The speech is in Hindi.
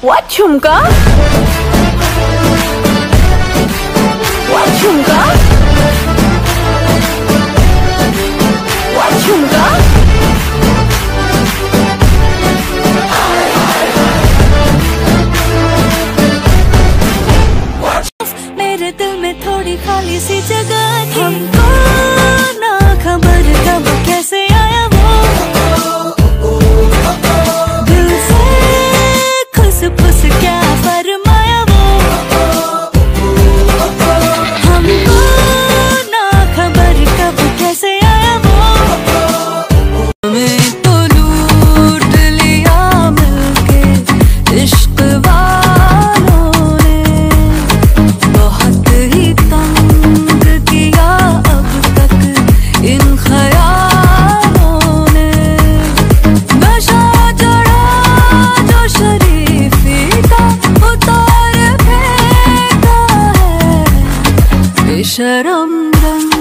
What झुमका? What झुमका? What झुमका? मेरे दिल में थोड़ी खाली सी जगह थी, हमको ना खबर कब कैसे आया वो दिल से खुस फुस क्या फरमाया वो, हमको ना खबर कब कैसे आया वो, हमें तो लूट लिया मिलके इश्क वालों ने, बहुत ही तंग किया अब तक इन ख्यालों ने, नशा चढ़ा जो शरीफी का उतार फेंका है बेशरम रंग।